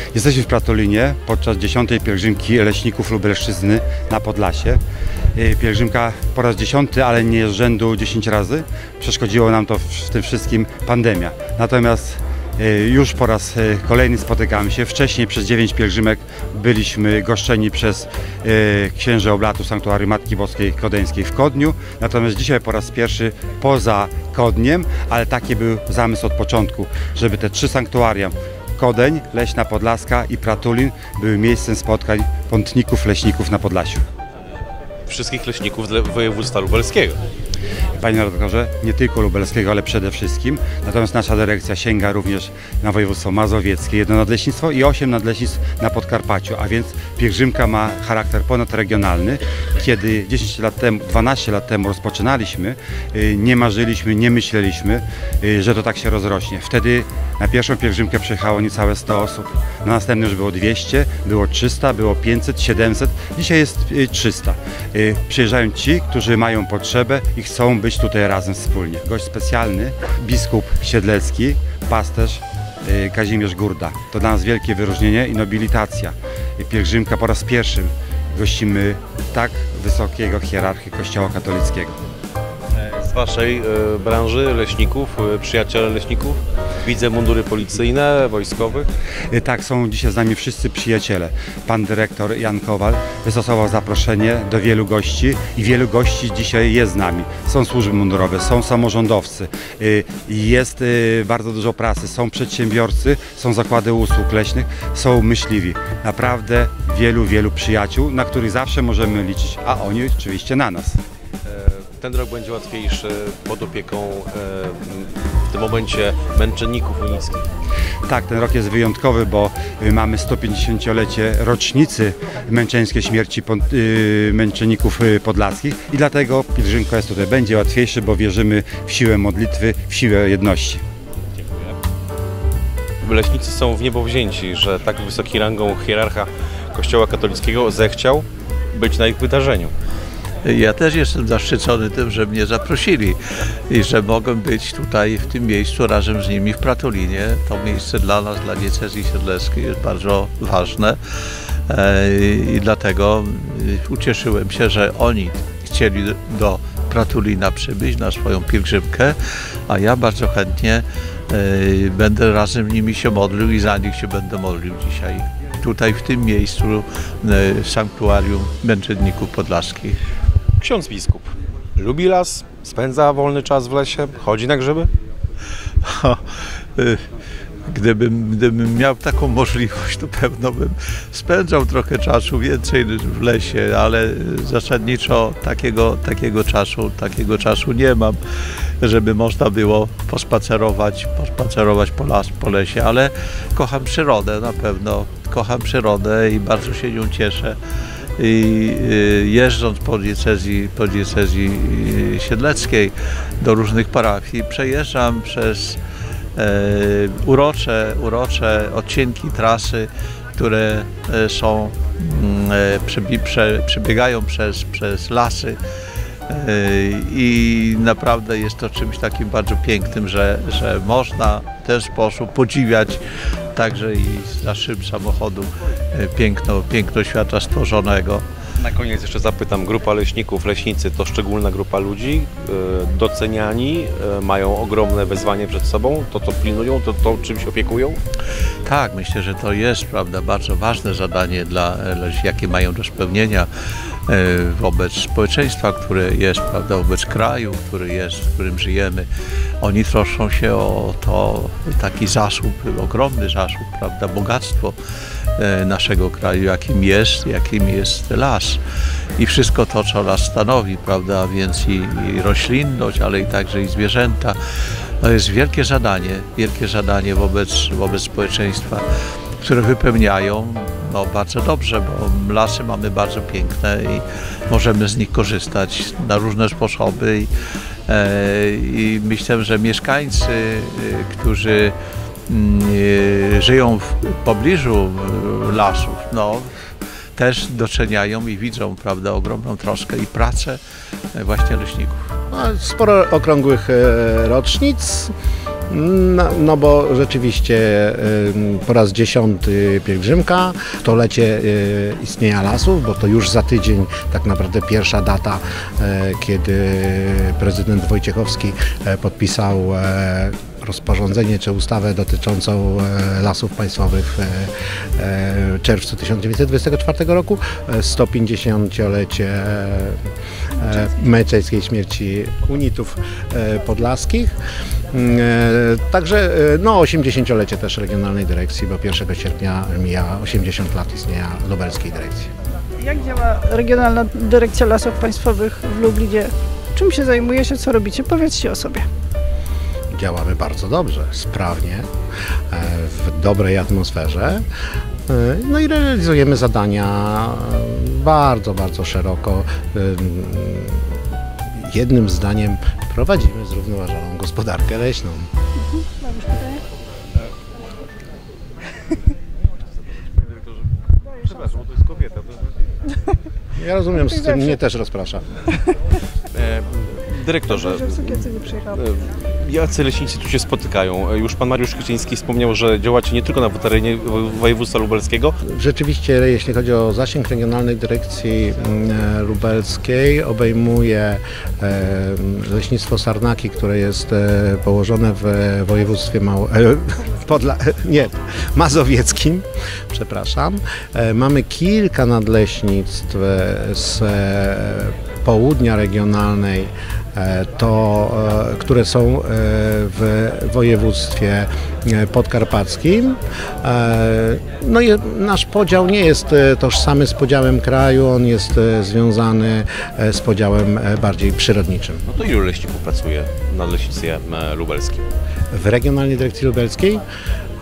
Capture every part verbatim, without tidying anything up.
Jesteśmy w Pratulinie podczas dziesiątej pielgrzymki leśników Lubelszczyzny na Podlasie. Pielgrzymka po raz dziesiąty, ale nie z rzędu dziesięć razy. Przeszkodziło nam to w tym wszystkim pandemia. Natomiast już po raz kolejny spotykamy się. Wcześniej przez dziewięć pielgrzymek byliśmy goszczeni przez księży oblatu Sanktuarium Matki Boskiej Kodeńskiej w Kodniu. Natomiast dzisiaj po raz pierwszy poza Kodniem, ale taki był zamysł od początku, żeby te trzy sanktuaria, Kodeń, Leśna Podlaska i Pratulin, były miejscem spotkań pątników, leśników na Podlasiu. Wszystkich leśników z województwa lubelskiego. Panie redaktorze, nie tylko lubelskiego, ale przede wszystkim. Natomiast nasza dyrekcja sięga również na województwo mazowieckie, jedno nadleśnictwo i osiem nadleśnictw na Podkarpaciu, a więc pielgrzymka ma charakter ponadregionalny. Kiedy dziesięć lat temu, dwanaście lat temu rozpoczynaliśmy, nie marzyliśmy, nie myśleliśmy, że to tak się rozrośnie. Wtedy na pierwszą pielgrzymkę przyjechało niecałe sto osób, na następną już było dwieście, było trzysta, było pięćset, siedemset, dzisiaj jest trzysta. Przyjeżdżają ci, którzy mają potrzebę i chcą być tutaj razem wspólnie. Gość specjalny, biskup siedlecki, pasterz Kazimierz Gurda. To dla nas wielkie wyróżnienie i nobilitacja. Pielgrzymka po raz pierwszy gościmy tak wysokiego hierarchy Kościoła katolickiego. Z waszej e, branży leśników, e, przyjaciele leśników, widzę mundury policyjne, wojskowych. Tak, są dzisiaj z nami wszyscy przyjaciele. Pan dyrektor Jan Kowal wystosował zaproszenie do wielu gości i wielu gości dzisiaj jest z nami. Są służby mundurowe, są samorządowcy, jest bardzo dużo prasy, są przedsiębiorcy, są zakłady usług leśnych, są myśliwi. Naprawdę wielu, wielu przyjaciół, na których zawsze możemy liczyć, a oni oczywiście na nas. Ten rok będzie łatwiejszy pod opieką w tym momencie męczenników unickich. Tak, ten rok jest wyjątkowy, bo mamy sto pięćdziesięciolecie rocznicy męczeńskiej śmierci męczenników podlaskich i dlatego pielgrzymka jest tutaj. Będzie łatwiejszy, bo wierzymy w siłę modlitwy, w siłę jedności. Dziękuję. Leśnicy są w niebo wzięci, że tak wysoki rangą hierarcha Kościoła katolickiego zechciał być na ich wydarzeniu. Ja też jestem zaszczycony tym, że mnie zaprosili i że mogę być tutaj w tym miejscu razem z nimi w Pratulinie. To miejsce dla nas, dla diecezji siedleckiej jest bardzo ważne i dlatego ucieszyłem się, że oni chcieli do Pratulina przybyć na swoją pielgrzymkę, a ja bardzo chętnie będę razem z nimi się modlił i za nich się będę modlił dzisiaj. Tutaj w tym miejscu sanktuarium męczenników podlaskich. Ksiądz biskup lubi las, spędza wolny czas w lesie, chodzi na grzyby? Gdybym, gdybym miał taką możliwość, to pewno bym spędzał trochę czasu więcej w lesie, ale zasadniczo takiego, takiego czasu, takiego czasu nie mam, żeby można było pospacerować, pospacerować po, las, po lesie, ale kocham przyrodę na pewno, kocham przyrodę i bardzo się nią cieszę. I jeżdżąc po diecezji, po diecezji siedleckiej do różnych parafii, przejeżdżam przez e, urocze, urocze odcinki trasy, które są, e, przebi, prze, przebiegają przez, przez lasy e, i naprawdę jest to czymś takim bardzo pięknym, że, że można w ten sposób podziwiać także i za szyb samochodu piękno, piękno świata stworzonego. Na koniec jeszcze zapytam, grupa leśników, leśnicy to szczególna grupa ludzi, doceniani, mają ogromne wyzwanie przed sobą, to co pilnują, to, to czym się opiekują? Tak, myślę, że to jest, prawda, bardzo ważne zadanie, dla, jakie mają do spełnienia wobec społeczeństwa, które jest, prawda, wobec kraju, który jest, w którym żyjemy. Oni troszczą się o to, taki zasób, ogromny zasób, prawda, bogactwo naszego kraju, jakim jest, jakim jest las. I wszystko to, co las stanowi, prawda, a więc i, i roślinność, ale i także i zwierzęta. To jest wielkie zadanie, wielkie zadanie wobec, wobec społeczeństwa, które wypełniają no, bardzo dobrze, bo lasy mamy bardzo piękne i możemy z nich korzystać na różne sposoby. I, e, i myślę, że mieszkańcy, którzy e, żyją w pobliżu lasów, no, też doceniają i widzą, prawda, ogromną troskę i pracę właśnie leśników. No, sporo okrągłych rocznic. No, no bo rzeczywiście y, po raz dziesiąty pielgrzymka, stolecie y, istnienia lasów, bo to już za tydzień tak naprawdę pierwsza data, y, kiedy prezydent Wojciechowski y, podpisał y, rozporządzenie czy ustawę dotyczącą e, lasów państwowych w e, czerwcu tysiąc dziewięćset dwudziestego czwartego roku, sto pięćdziesięciolecie e, męczeńskiej śmierci unitów e, podlaskich. E, także e, no osiemdziesięciolecie też Regionalnej Dyrekcji, bo pierwszego sierpnia mija osiemdziesiąt lat istnienia Lubelskiej Dyrekcji. Jak działa Regionalna Dyrekcja Lasów Państwowych w Lublinie? Czym się zajmujecie, co robicie? Powiedzcie o sobie. Działamy bardzo dobrze, sprawnie, w dobrej atmosferze. No i realizujemy zadania bardzo, bardzo szeroko. Jednym zdaniem prowadzimy zrównoważoną gospodarkę leśną. Mam już pytanie? Przepraszam, bo to jest kobieta. Ja rozumiem, z tym mnie też rozprasza. Dyrektorze, Że w Sukience nie przyjechałam. jacy leśnicy tu się spotykają? Już pan Mariusz Chyciński wspomniał, że działacie nie tylko na terenie województwa lubelskiego. Rzeczywiście, jeśli chodzi o zasięg Regionalnej Dyrekcji Lubelskiej, obejmuje leśnictwo Sarnaki, które jest położone w województwie Mał... Podla... nie, mazowieckim, przepraszam. Mamy kilka nadleśnictw z południa regionalnej, to, które są w województwie podkarpackim. No i nasz podział nie jest tożsamy z podziałem kraju, on jest związany z podziałem bardziej przyrodniczym. No to ilu leśników pracuje na leśnictwie lubelskim? W Regionalnej Dyrekcji Lubelskiej yy,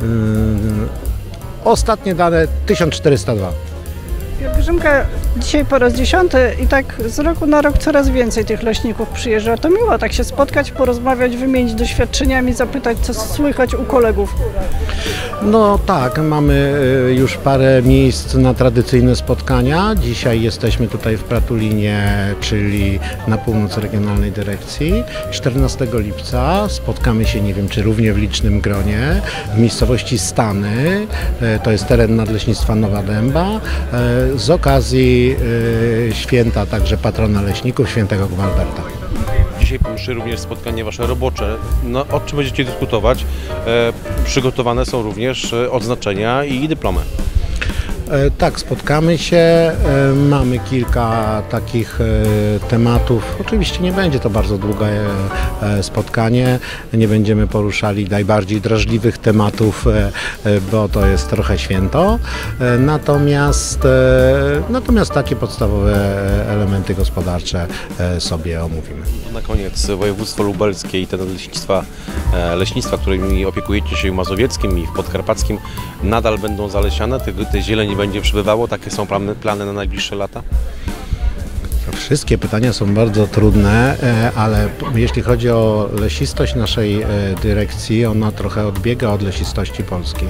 ostatnie dane tysiąc czterysta dwa. Pielgrzymka dzisiaj po raz dziesiąty i tak z roku na rok coraz więcej tych leśników przyjeżdża. To miło tak się spotkać, porozmawiać, wymienić doświadczeniami, zapytać, co słychać u kolegów. No tak, mamy już parę miejsc na tradycyjne spotkania. Dzisiaj jesteśmy tutaj w Pratulinie, czyli na północ Regionalnej Dyrekcji. czternastego lipca spotkamy się, nie wiem czy równie w licznym gronie, w miejscowości Stany. To jest teren Nadleśnictwa Nowa Dęba. Z okazji y, święta także patrona leśników, świętego Gwalberta. Dzisiaj mszy również spotkanie wasze robocze. No, o czym będziecie dyskutować? E, przygotowane są również odznaczenia i dyplomy. E, tak, spotkamy się, e, mamy kilka takich e, tematów. Oczywiście nie będzie to bardzo długie e, spotkanie, nie będziemy poruszali najbardziej drażliwych tematów, e, e, bo to jest trochę święto. E, natomiast, e, natomiast takie podstawowe elementy gospodarcze e, sobie omówimy. Na koniec, województwo lubelskie i te leśnictwa, e, leśnictwa, którymi opiekujecie się w mazowieckim i w podkarpackim, nadal będą zalesiane? Te, te zieleni będzie przybywało? Takie są plany, plany na najbliższe lata? Wszystkie pytania są bardzo trudne, ale jeśli chodzi o lesistość naszej dyrekcji, ona trochę odbiega od lesistości polskiej.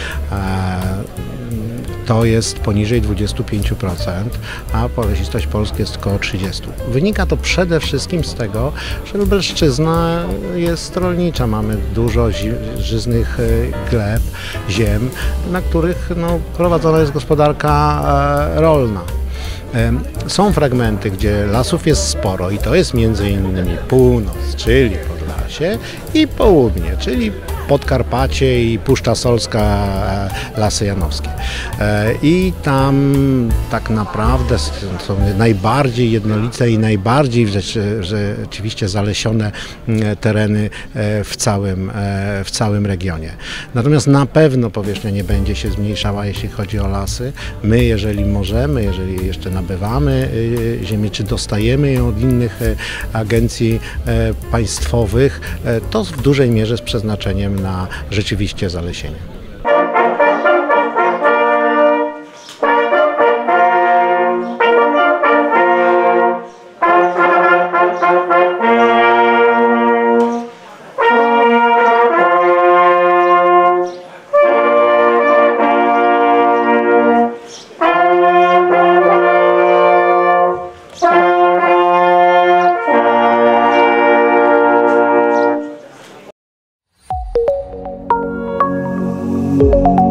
To jest poniżej dwadzieścia pięć procent, a lesistość polska jest około trzydzieści procent. Wynika to przede wszystkim z tego, że Lubelszczyzna jest rolnicza. Mamy dużo żyznych gleb, ziem, na których no, prowadzona jest gospodarka rolna. Są fragmenty, gdzie lasów jest sporo i to jest między innymi północ, czyli Podlasie, i południe, czyli Podkarpacie i Puszcza Solska, Lasy Janowskie. I tam tak naprawdę są najbardziej jednolice i najbardziej rzeczywiście zalesione tereny w całym, w całym regionie. Natomiast na pewno powierzchnia nie będzie się zmniejszała, jeśli chodzi o lasy. My, jeżeli możemy, jeżeli jeszcze nabywamy ziemię, czy dostajemy ją od innych agencji państwowych, to w dużej mierze z przeznaczeniem na rzeczywiście zalesienie. Lubelskim.